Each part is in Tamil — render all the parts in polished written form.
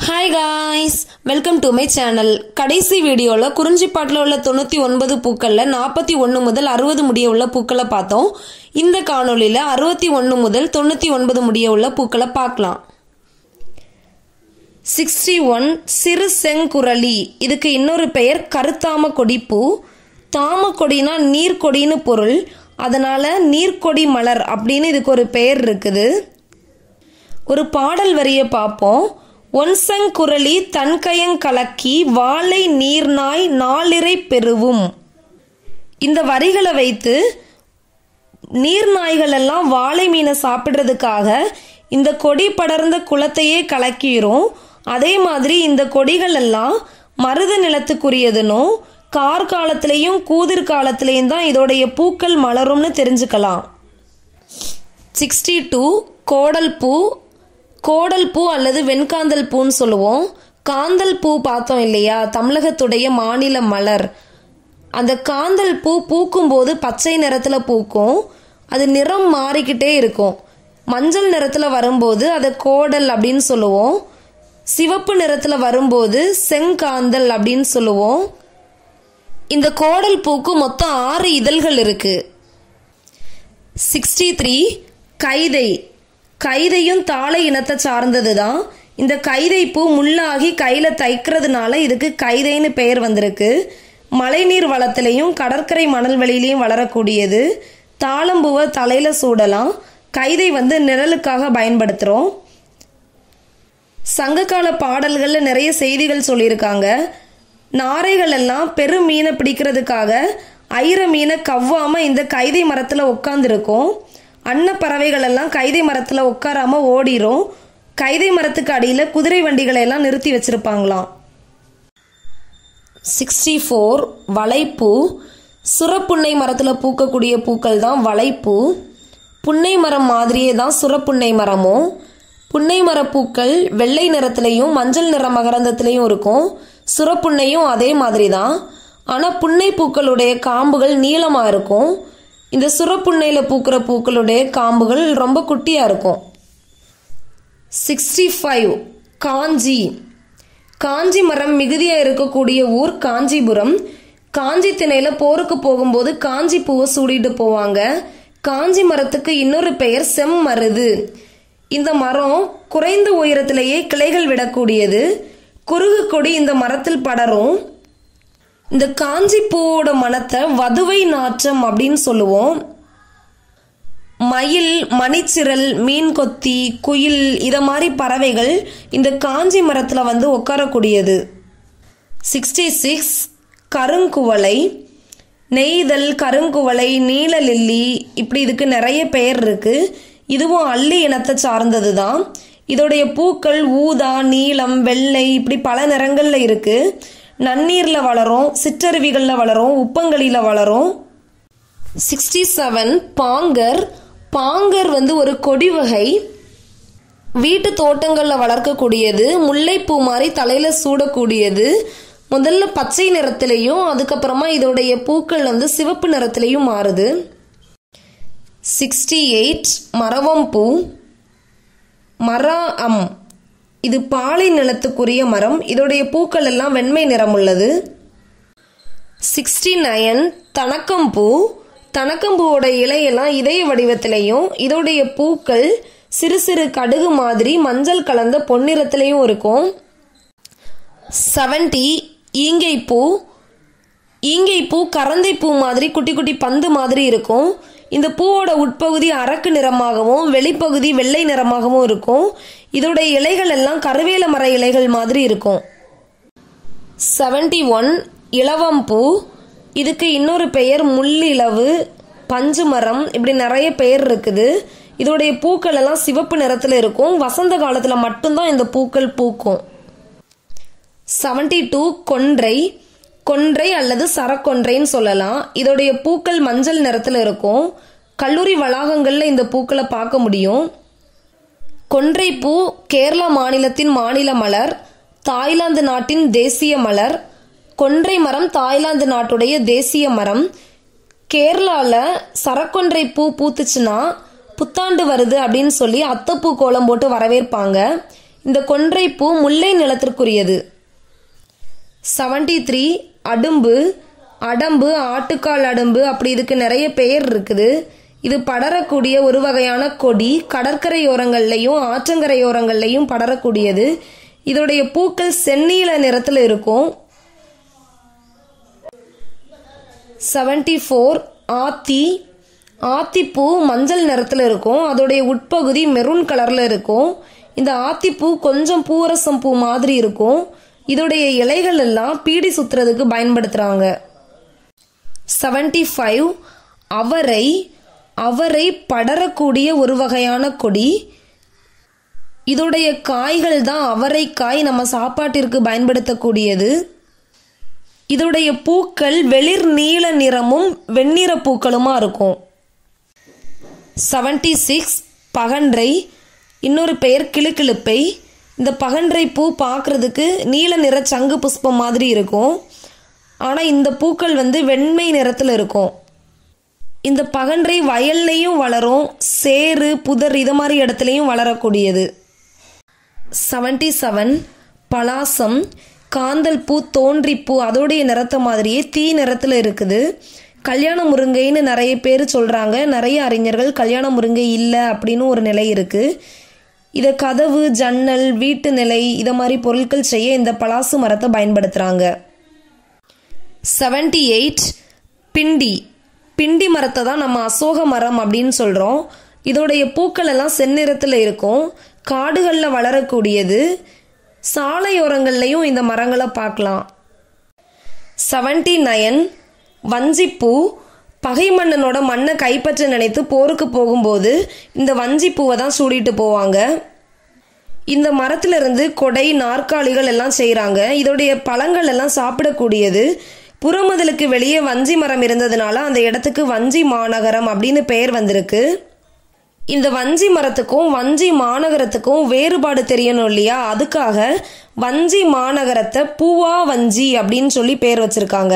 Hi guys, welcome to my channel. கடைசி வீடியோவில் குறிஞ்சிப்பாட்டில் உள்ள 99 பூக்களில் 41 முதல் 60 முடிய உள்ள பூக்களை பார்த்தோம். இந்த காணொலியில் 61 முதல் 99 முடிய உள்ள பூக்களை பார்க்கலாம். 61 சிறு செங்குரளி. இதுக்கு இன்னொரு பெயர் கருத்தாம கொடி பூ. தாம கொடினா நீர்கொடின்னு பொருள், அதனால நீர்கொடி மலர் அப்படின்னு இதுக்கு ஒரு பெயர் இருக்குது. ஒரு பாடல் வரியை பார்ப்போம். ஒன்சங்குரளி தன்கயங் கலக்கி வாழை நீர்நாய் நாளிரை பெறுவும். இந்த வரிகளை வைத்து நீர்நாய்கள் எல்லாம் வாழை மீனை சாப்பிட்றதுக்காக இந்த கொடி படர்ந்த குளத்தையே கலக்கிரும். அதே மாதிரி இந்த கொடிகள் எல்லாம் மருத நிலத்துக்குரியதுன்னும் கார்காலத்திலையும் கூதிர் காலத்திலையும் தான் இதோடைய பூக்கள் மலரும்னு தெரிஞ்சுக்கலாம். 62 கோடல் பூ. கோடல் பூ அல்லது வெண்காந்தல் பூன்னு சொல்லுவோம். காந்தல் பூ பார்த்தோம் இல்லையா, தமிழகத்துடைய மாநில மலர். அந்த காந்தல் பூ பூக்கும் போது பச்சை நிறத்துல பூக்கும். அது நிறம் மாறிக்கிட்டே இருக்கும். மஞ்சள் நிறத்துல வரும்போது அதை கோடல் அப்படின்னு சொல்லுவோம். சிவப்பு நிறத்துல வரும்போது செங்காந்தல் அப்படின்னு சொல்லுவோம். இந்த கோடல் பூக்கு மொத்தம் 6 இதழ்கள் இருக்கு. 63 கைதை. கைதையும் தாழை இனத்தை சார்ந்தது தான். இந்த கைதை பூ முள்ளாகி கையில தைக்கிறதுனால இதுக்கு கைதைன்னு பெயர் வந்திருக்கு. மழைநீர் வளத்திலையும் கடற்கரை மணல் வெளியிலையும் வளரக்கூடியது. தாளம்பூவை தலையில சூடலாம். கைதை நிழலுக்காக பயன்படுத்துறோம். சங்ககால பாடல்கள்ல நிறைய செய்திகள் சொல்லியிருக்காங்க. நாரைகள் எல்லாம் பெரு மீனை பிடிக்கிறதுக்காக ஐர மீனை கவ்வாம இந்த கைதை மரத்துல உட்கார்ந்துருக்கும். அன்னப்பறவைகள் எல்லாம் கைதை மரத்துல உட்காராம ஓடிரும். கைதை மரத்துக்கு அடியில குதிரை வண்டிகளை எல்லாம் நிறுத்தி வச்சிருப்பாங்களாம். 64 வளைப்பூ. சுரப்புன்னை மரத்துல பூக்கக்கூடிய பூக்கள் தான் வளைப்பூ. புன்னை மரம் மாதிரியே தான் சுரப்புன்னை மரமும். புன்னை மர பூக்கள் வெள்ளை நிறத்திலையும் மஞ்சள் நிற மகரந்தத்திலையும் இருக்கும். சுரப்புன்னையும் அதே மாதிரி தான். ஆனா புன்னை பூக்களுடைய காம்புகள் நீளமா இருக்கும். இந்த சுரப்புன்னையில பூக்கிற பூக்களுடைய காம்புகள் ரொம்ப குட்டியா இருக்கும். 65 காஞ்சி. காஞ்சி மரம் மிகுதியா இருக்கக்கூடிய ஊர் காஞ்சிபுரம். காஞ்சி திணையில போருக்கு போகும்போது காஞ்சி பூவை சூடிட்டு போவாங்க. காஞ்சி மரத்துக்கு இன்னொரு பெயர் செம்மருது. இந்த மரம் குறைந்த உயரத்திலேயே கிளைகள் விடக்கூடியது. குறுகு கொடி இந்த மரத்தில் படரும். இந்த காஞ்சி பூவோட மனத்தை வதுவை நாற்றம் அப்படின்னு சொல்லுவோம். மயில், மணிச்சிரல், மீன் கொத்தி, குயில் இத மாதிரி பறவைகள் இந்த காஞ்சி மரத்துல உட்காரக்கூடியது. 66 கருங்குவளை. நெய்தல், கருங்குவளை, நீலலில்லி இப்படி இதுக்கு நிறைய பெயர் இருக்கு. இதுவும் அல்லி இனத்தை சார்ந்தது தான். இதோடைய பூக்கள் ஊதா, நீலம், வெள்ளை இப்படி பல நிறங்கள்ல இருக்கு. நன்னீர்ல வளரும், சிற்றருவிகள்ல வளரும், உப்பங்களில வளரும். 67 பாங்கர். பாங்கர் ஒரு கொடி வகை. வீட்டு தோட்டங்கள்ல வளர்க்கக்கூடியது. முல்லைப்பூ மாதிரி தலையில சூடக்கூடியது. முதல்ல பச்சை நிறத்திலையும் அதுக்கப்புறமா இதோடைய பூக்கள் சிவப்பு நிறத்திலையும் மாறுது. 68 மரவம்பூ. மராஅம். இது பாலை நிலத்துக்குரிய மரம். இதோடைய பூக்கள் எல்லாம் வெண்மை நிறம் உள்ளது. 69 தனக்கம்பூ. தனக்கம்பூவோட இலையெல்லாம் இதய வடிவத்திலையும் இதோடைய பூக்கள் சிறு சிறு கடுகு மாதிரி மஞ்சள் கலந்த பொன்னிறத்திலையும் இருக்கும். 70 ஈங்கைப்பூ. ஈங்கைப்பூ கரந்தை பூ மாதிரி குட்டி குட்டி பந்து மாதிரி இருக்கும். இந்த பூவோட உட்பகுதி அரக்கு நிறமாகவும் வெளிப்பகுதி வெள்ளை நிறமாகவும் இருக்கும். இதோடைய இலைகள் எல்லாம் கருவேல மர இலைகள் மாதிரி இருக்கும். 71 இலவம்பூ. இதுக்கு இன்னொரு பெயர் முள்ளிலவு, பஞ்சு மரம் இப்படி நிறைய பெயர் இருக்குது. இதோடைய பூக்கள் எல்லாம் சிவப்பு நிறத்துல இருக்கும். வசந்த காலத்துல மட்டும்தான் இந்த பூக்கள் பூக்கும். 72 கொன்றை. கொன்றை அல்லது சரக்கொன்றைன்னு சொல்லலாம். இதோடைய பூக்கள் மஞ்சள் நிறத்துல இருக்கும். கல்லூரி வளாகங்கள்ல இந்த பூக்களை பார்க்க முடியும். கொன்றை பூ கேரளா மாநிலத்தின் மாநில மலர். தாய்லாந்து நாட்டின் தேசிய மலர். கொன்றை மரம் தாய்லாந்து நாட்டுடைய தேசிய மரம். கேரளால சரக்கொன்றை பூ பூத்துச்சுன்னா புத்தாண்டு வருது அப்படின்னு சொல்லி அத்தப்பூ கோலம் போட்டு வரவேற்பாங்க. இந்த கொன்றைப்பூ முல்லை நிலத்திற்குரியது. 73 அடும்பு, அடம்பு, ஆட்டுக்கால் அடம்பு, அப்படி இதுக்கு நிறைய பெயர் இருக்குது. இது படரக்கூடிய ஒரு வகையான கொடி. கடற்கரையோரங்கள்லையும் ஆற்றங்கரையோரங்கள்லையும் படரக்கூடியது. இதோடைய பூக்கள் செந்நீல நிறத்தில் இருக்கும். 74 ஆத்தி. ஆத்திப்பூ மஞ்சள் நிறத்தில் இருக்கும். அதோடைய உட்பகுதி மெரூன் கலர்ல இருக்கும். இந்த ஆத்திப்பூ கொஞ்சம் பூவரசம் பூ மாதிரி இருக்கும். இதோடைய இலைகள் எல்லாம் பீடி சுத்துறதுக்கு பயன்படுத்துறாங்க. 75 அவரை. அவரை படரக்கூடிய ஒரு வகையான கொடி. இதோடைய காய்கள் தான் அவரைக்காய், நம்ம சாப்பாட்டிற்கு பயன்படுத்தக்கூடியது. இதோடைய பூக்கள் வெளிர் நீல நிறமும் வெண்ணிற பூக்களுமா இருக்கும். 76 பகன்றை. இன்னொரு பெயர் கிளுக்கிழுப்பை. இந்த பகன்றை பூ பார்க்கறதுக்கு நீல நிற சங்கு புஷ்பம் மாதிரி இருக்கும். ஆனால் இந்த பூக்கள் வந்து வெண்மை நிறத்தில் இருக்கும். இந்த பகன்றை வயல்லையும் வளரும், சேறு புதர் இது மாதிரி இடத்துலையும் வளரக்கூடியது. 77 பலாசம். காந்தல் பூ, தோன்றிப்பூ அதோடைய நிறத்தை மாதிரியே தீ நிறத்தில் இருக்குது. கல்யாண முருங்கைன்னு நிறைய பேர் சொல்கிறாங்க. நிறைய அறிஞர்கள் கல்யாண முருங்கை இல்லை அப்படின்னு ஒரு நிலை இருக்குது. இதை கதவு, ஜன்னல், வீட்டு நிலை இதை மாதிரி பொருட்கள் செய்ய இந்த பலாசு மரத்தை பயன்படுத்துகிறாங்க. 78 பிண்டி. பிண்டி மரத்தை தான் நம்ம அசோக மரம் அப்படின்னு சொல்கிறோம். இதோடைய பூக்கள் எல்லாம் செந்நிறத்தில் இருக்கும். காடுகளில் வளரக்கூடியது. சாலையோரங்கள்லையும் இந்த மரங்களை பார்க்கலாம். 79 வஞ்சிப்பூ. பகை மன்னனோட மண்ணை கைப்பற்ற நினைத்து போருக்கு போகும்போது இந்த வஞ்சிப்பூவை தான் சூடிட்டு போவாங்க. இந்த மரத்திலிருந்து கொடை, நாற்காலிகள் எல்லாம் செய்கிறாங்க. இதோடைய பழங்கள் எல்லாம் சாப்பிடக்கூடியது. புறமதலுக்கு வெளியே வஞ்சி மரம் இருந்ததுனால அந்த இடத்துக்கு வஞ்சி மாநகரம் அப்படின்னு பெயர் வந்திருக்கு. இந்த வஞ்சி மரத்துக்கும் வஞ்சி மாநகரத்துக்கும் வேறுபாடு தெரியணும் இல்லையா, அதுக்காக வஞ்சி மாநகரத்தை பூவா வஞ்சி அப்படின்னு சொல்லி பேர் வச்சிருக்காங்க.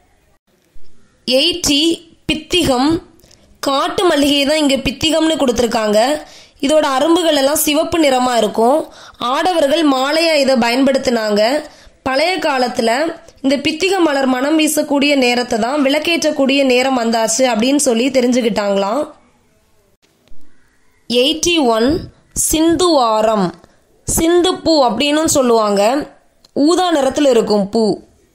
80 பித்திகம். காட்டு மல்லிகை தான் இங்கே பித்திகம்னு கொடுத்துருக்காங்க. இதோட அரும்புகள் எல்லாம் சிவப்பு நிறமாக இருக்கும். ஆடவர்கள் மாலையாக இதை பயன்படுத்தினாங்க. பழைய காலத்தில் இந்த பித்திக மலர் மனம் வீசக்கூடிய நேரத்தை தான் விளக்கேற்றக்கூடிய நேரம் வந்தாச்சு அப்படின்னு சொல்லி தெரிஞ்சுக்கிட்டாங்களாம். 81 சிந்துவாரம். சிந்து பூ அப்படின்னு சொல்லுவாங்க. ஊதா நிறத்தில் இருக்கும் பூ.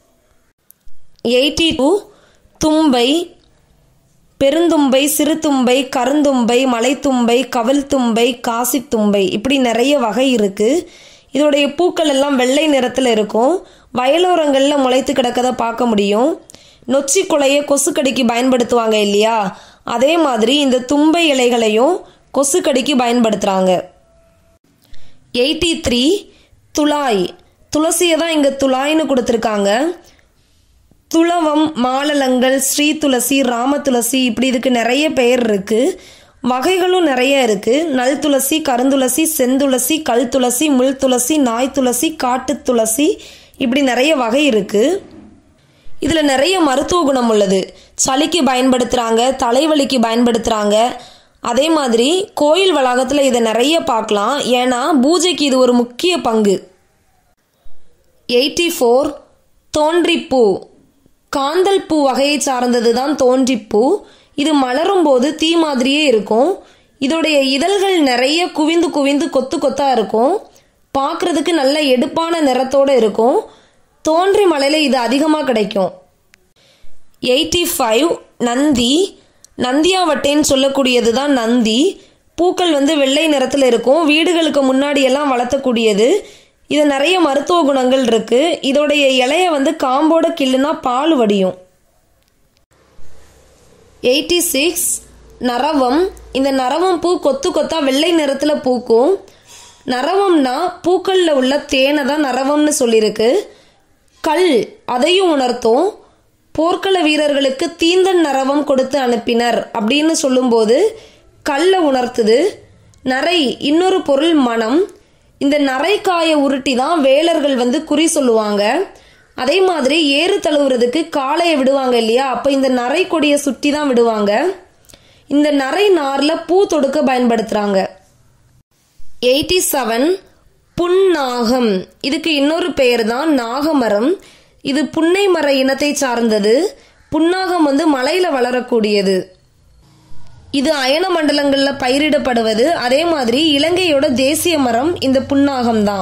82 தும்பை. பெருந்தும்பை, சிறுதும்பை, கருந்தும்பை, மலைத்தும்பை, கவல் தும்பை, காசித்தும்பை இப்படி நிறைய வகை இருக்கு. இதோடைய பூக்கள் எல்லாம் வெள்ளை நிறத்தில் இருக்கும். வயலோரங்களில் முளைத்து கிடக்கதை பார்க்க முடியும். நொச்சி குலையை கொசுக்கடிக்கு பயன்படுத்துவாங்க இல்லையா, அதே மாதிரி இந்த தும்பை இலைகளையும் கொசுக்கடிக்கு பயன்படுத்துகிறாங்க. 83 துளாய். துளசியை தான் இங்கே துளாய்னு கொடுத்துருக்காங்க. துளவம், மாலலங்கள், ஸ்ரீ துளசி, ராம துளசி இப்படி இதுக்கு நிறைய பெயர் இருக்கு. வகைகளும் நிறைய இருக்கு. நல் துளசி, கருந்துளசி, செந்துளசி, கல் துளசி, முள் துளசி, நாய் துளசி, காட்டு துளசி இப்படி நிறைய வகை இருக்கு. இதில் நிறைய மருத்துவ குணம் உள்ளது. சளிக்கு பயன்படுத்துகிறாங்க, தலைவலிக்கு பயன்படுத்துகிறாங்க. அதே மாதிரி கோயில் வளாகத்தில் இதை நிறைய பார்க்கலாம். ஏன்னா பூஜைக்கு இது ஒரு முக்கிய பங்கு. 84 தோன்றிப்பூ. காந்தல் பூ வகையை சார்ந்தது தான் தோன்றிப்பூ. இது மலரும் போது தீ மாதிரியே இருக்கும். இதோடைய இதழ்கள் நிறைய குவிந்து குவிந்து கொத்து கொத்தா இருக்கும். பார்க்கறதுக்கு நல்ல எடுப்பான நிறத்தோடு இருக்கும். தோன்றி மலையில் இது அதிகமாக கிடைக்கும். 85 நந்தி. நந்தியாவட்டைன்னு சொல்லக்கூடியது தான் நந்தி. பூக்கள் வெள்ளை நிறத்தில் இருக்கும். வீடுகளுக்கு முன்னாடி எல்லாம் வளர்த்தக்கூடியது. இது நிறைய மருத்துவ குணங்கள் இருக்கு. இதோடைய இலைய காம்போட கிள்ளுனா பால் வடியும். 86 நரவம். இந்த நரவம் பூ கொத்து கொத்தா வெள்ளை நிறத்தில் பூக்கும். நரவம்னா பூக்கள்ல உள்ள தேனை தான் நரவம்னு சொல்லியிருக்கு. கல் அதையும் உணர்த்தும். போர்க்கள வீரர்களுக்கு தீந்தன் நரவம் கொடுத்து அனுப்பினர் அப்படின்னு சொல்லும்போது கல்ல உணர்த்துது. நரை இன்னொரு பொருள் மனம். இந்த நரைக்காயை உருட்டி தான் வேலர்கள் குறி சொல்லுவாங்க. அதே மாதிரி ஏறு தழுவுறதுக்கு காளையை விடுவாங்க இல்லையா, அப்போ இந்த நரை கொடியை சுற்றி தான் விடுவாங்க. இந்த நரை நார்ல பூ தொடுக்க பயன்படுத்துறாங்க. 87 புன்னாகம், இதுக்கு இன்னொரு பெயர் தான் நாகமரம். இது புன்னை மர இனத்தை சார்ந்தது. புன்னாகம் வந்து மலையில வளரக்கூடியது. இது அயன மண்டலங்கள்ல பயிரிடப்படுவது. அதே மாதிரி இலங்கையோட தேசிய மரம் இந்த புன்னாகம் தான்.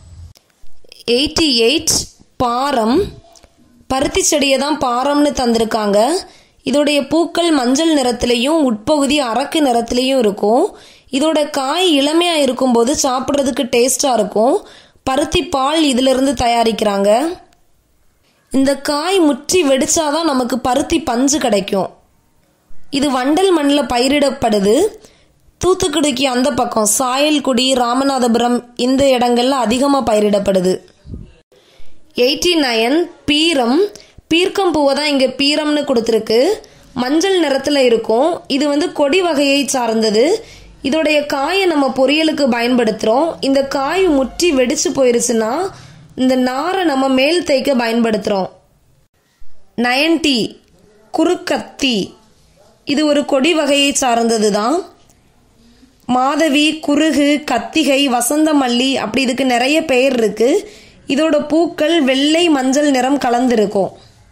88 பாரம், பருத்தி செடியை தான் பாரம்னு தந்திருக்காங்க. இதோடைய பூக்கள் மஞ்சள் நிறத்திலையும் உட்பகுதி அரக்கு நிறத்திலையும் இருக்கும். இதோட காய் இளமையா இருக்கும்போது சாப்பிட்றதுக்கு டேஸ்டா இருக்கும். பருத்தி பால் இதுல இருந்து தயாரிக்கிறாங்க. இந்த காய் முற்றி வெடிச்சாதான் நமக்கு பருத்தி பஞ்சு கிடைக்கும். இது வண்டல் மண்ணில் பயிரிடப்படுது. தூத்துக்குடிக்கு அந்த பக்கம் சாயல்குடி, ராமநாதபுரம் இந்த இடங்கள்ல அதிகமாக பயிரிடப்படுது. 89 பீரம், பீர்க்கம்பூவை தான் இங்கே பீரம்னு கொடுத்துருக்கு. மஞ்சள் நிறத்தில் இருக்கும். இது வந்து கொடி வகையை சார்ந்தது. இதோடைய காயை நம்ம பொரியலுக்கு பயன்படுத்துகிறோம். இந்த காய் முற்றி வெடிச்சு போயிருச்சுன்னா இந்த நாரை நம்ம மேல் தைக்க பயன்படுத்துகிறோம். 90 குறுக்கத்தி, இது ஒரு கொடி வகையை சார்ந்தது தான். மாதவி, குருகு, கத்திகை, வசந்தமல்லி அப்படி இதுக்கு நிறைய பெயர் இருக்கு. இதோட பூக்கள் வெள்ளை மஞ்சள் நிறம் கலந்திருக்கும்.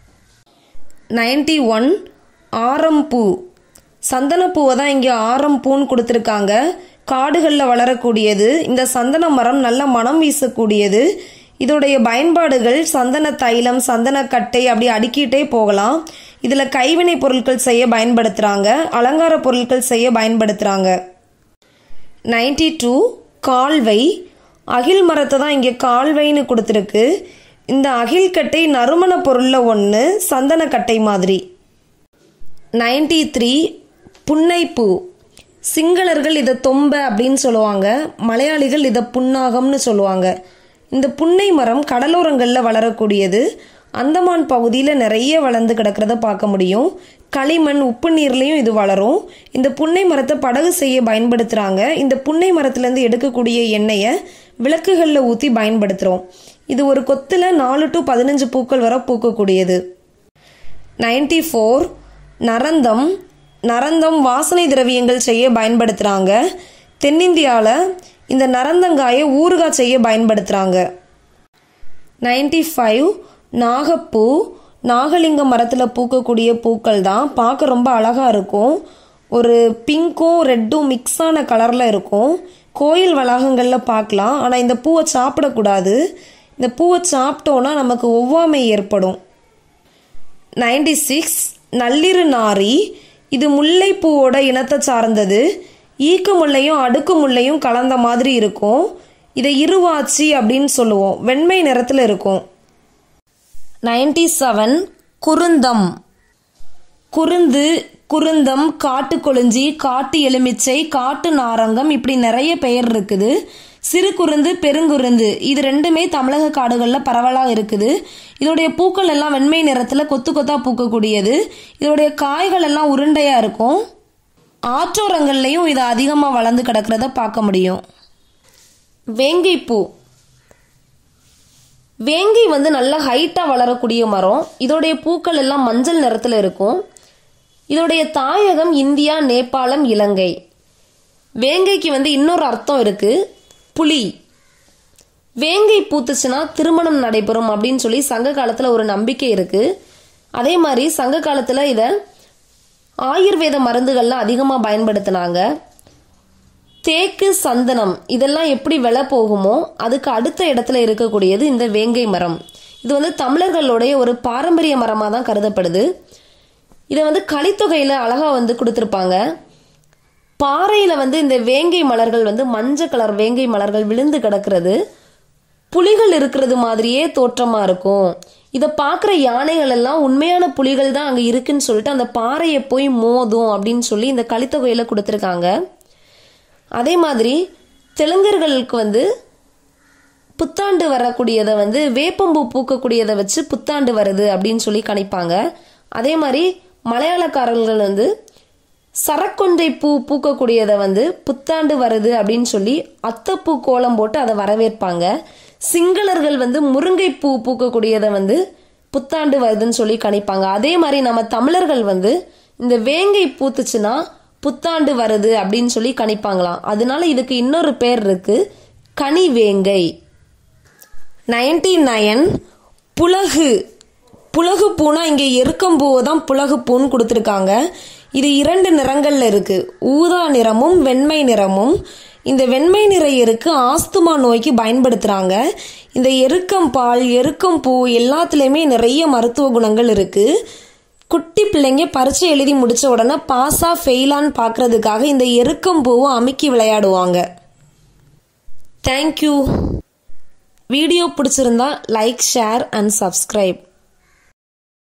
91 ஆரம்பூ, சந்தனப்பூவை தான் இங்கே ஆரம்பூன்னு கொடுத்துருக்காங்க. காடுகளில் வளரக்கூடியது. இந்த சந்தன மரம் நல்ல மனம் வீசக்கூடியது. இதோடைய பயன்பாடுகள் சந்தன தைலம், சந்தன கட்டை அப்படி அடுக்கிட்டே போகலாம். இதில் கைவினை பொருட்கள் செய்ய பயன்படுத்துகிறாங்க. அலங்கார பொருட்கள் செய்ய பயன்படுத்துகிறாங்க. 92 கால்வை, அகில் மரத்தை தான் இங்கே கால்வைன்னு கொடுத்துருக்கு. இந்த அகில் கட்டை நறுமண பொருளில் ஒன்று, சந்தன கட்டை மாதிரி. 93 புன்னைப்பூ, சிங்களர்கள் இதை தொம்ப அப்படின்னு சொல்லுவாங்க. மலையாளிகள் இதை புன்னாகம்னு சொல்லுவாங்க. இந்த புன்னை மரம் கடலோரங்களில் வளரக்கூடியது. அந்தமான் பகுதியில் நிறைய வளர்ந்து கிடக்கிறத பார்க்க முடியும். களிமண், உப்பு நீர்லையும் இது வளரும். இந்த புன்னை மரத்தை படகு செய்ய பயன்படுத்துகிறாங்க. இந்த புன்னை மரத்துலேருந்து எடுக்கக்கூடிய எண்ணெயை விளக்குகளில் ஊற்றி பயன்படுத்துகிறோம். இது ஒரு கொத்தில் 4 to 15 பூக்கள் வரை பூக்கக்கூடியது. 94 நரந்தம், நரந்தம் வாசனை திரவியங்கள் செய்ய பயன்படுத்துகிறாங்க. தென்னிந்தியாவில் இந்த நரந்தங்காயை ஊறுகாய் செய்ய பயன்படுத்துகிறாங்க. 95 நாகப்பூ, நாகலிங்க மரத்தில் பூக்கக்கூடிய பூக்கள் தான். பார்க்க ரொம்ப அழகாக இருக்கும். ஒரு பிங்க்கும் ரெட்டும் மிக்ஸான கலரில் இருக்கும். கோயில் வளாகங்களில் பார்க்கலாம். ஆனால் இந்த பூவை சாப்பிடக்கூடாது. இந்த பூவை சாப்பிட்டோன்னா நமக்கு ஒவ்வாமை ஏற்படும். 96 நள்ளிரு நாரி, இது முல்லைப்பூவோட இனத்தை சார்ந்தது. ஈக்கு முல்லையும் அடுக்கு முல்லையும் கலந்த மாதிரி இருக்கும். இதை இருவாச்சி அப்படின்னு சொல்லுவோம். வெண்மை நிறத்தில் இருக்கும். 97 குருந்தம், குருந்து, குருந்தம், காட்டு கொளிஞ்சி, காட்டு எலுமிச்சை, காட்டு நாரங்கம் இப்படி நிறைய பெயர் இருக்குது. சிறு குருந்து, பெருங்குருந்து இது ரெண்டுமே தமிழக காடுகளில் பரவலாக இருக்குது. இதோடைய பூக்கள் எல்லாம் வெண்மை நிறத்தில் கொத்து கொத்தா பூக்கக்கூடியது. இதோடைய காய்கள் எல்லாம் உருண்டையாக இருக்கும். ஆற்றோரங்கள்லையும் இது அதிகமாக வளர்ந்து கிடக்கிறத பார்க்க முடியும். வேங்கைப்பூ, வேங்கை வந்து நல்ல ஹைட்டாக வளரக்கூடிய மரம். இதோடைய பூக்கள் எல்லாம் மஞ்சள் நிறத்தில் இருக்கும். இதோடைய தாயகம் இந்தியா, நேபாளம், இலங்கை. வேங்கைக்கு வந்து இன்னொரு அர்த்தம் இருக்கு, புலி. வேங்கை பூத்துச்சுன்னா திருமணம் நடைபெறும் அப்படின்னு சொல்லி சங்க காலத்தில் ஒரு நம்பிக்கை இருக்கு. அதே மாதிரி சங்க காலத்தில் இதை ஆயுர்வேத மருந்துகள்லாம் அதிகமாக பயன்படுத்தினாங்க. தேக்கு, சந்தனம் இதெல்லாம் எப்படி விலை போகுமோ அதுக்கு அடுத்த இடத்துல இருக்கக்கூடியது இந்த வேங்கை மரம். இது வந்து தமிழர்களுடைய ஒரு பாரம்பரிய மரமாக தான் கருதப்படுது. இதை வந்து கலித்தொகையில் அழகாக வந்து கொடுத்துருப்பாங்க. பாறையில் வந்து இந்த வேங்கை மலர்கள் வந்து மஞ்சள் கலர் வேங்கை மலர்கள் விழுந்து கிடக்கிறது புலிகள் இருக்கிறது மாதிரியே தோற்றமாக இருக்கும். இதை பார்க்குற யானைகள் எல்லாம் உண்மையான புலிகள் தான் அங்கே இருக்குன்னு சொல்லிட்டு அந்த பாறையை போய் மோதும் அப்படின்னு சொல்லி இந்த கலித்தொகையில் கொடுத்துருக்காங்க. அதே மாதிரி தெலுங்கர்களுக்கு வந்து புத்தாண்டு வரக்கூடியதை வந்து வேப்பம்பூ பூக்கக்கூடியதை வச்சு புத்தாண்டு வருது அப்படின்னு சொல்லி கணிப்பாங்க. அதே மாதிரி மலையாளக்காரர்கள் வந்து சரக்கொன்றை பூ பூக்கக்கூடியதை வந்து புத்தாண்டு வருது அப்படின்னு சொல்லி அத்தப்பூ கோலம் போட்டு அதை வரவேற்பாங்க. சிங்களர்கள் வந்து முருங்கை பூ பூக்கக்கூடியதை வந்து புத்தாண்டு வருதுன்னு சொல்லி கணிப்பாங்க. அதே மாதிரி நம்ம தமிழர்கள் வந்து இந்த வேங்கை பூத்துச்சுன்னா புத்தாண்டு வருது அப்படின்னு சொல்லி கணிப்பாங்களாம். அதனால இதுக்கு இன்னொரு பேர் இருக்கு, கனிவேங்கை. 99 புலகு. புலகு பூனா இங்கே எருக்கம்பூவை தான் புலகு பூன்னு கொடுத்துருக்காங்க. இது 2 நிறங்கள்ல இருக்கு, ஊதா நிறமும் வெண்மை நிறமும். இந்த வெண்மை நிற எருக்கு ஆஸ்துமா நோய்க்கு பயன்படுத்துறாங்க. இந்த எருக்கம்பால் எருக்கம்பூ எல்லாத்துலேயுமே நிறைய மருத்துவ குணங்கள் இருக்கு. குட்டி பிள்ளைங்க பரீட்சை எழுதி முடிச்ச உடனே பாஸா ஃபெயிலான்னு பார்க்கறதுக்காக இந்த எருக்கம்பூவை அமுக்கி விளையாடுவாங்க. தேங்க்யூ. வீடியோ பிடிச்சிருந்தா லைக், ஷேர் அண்ட் சப்ஸ்கிரைப்.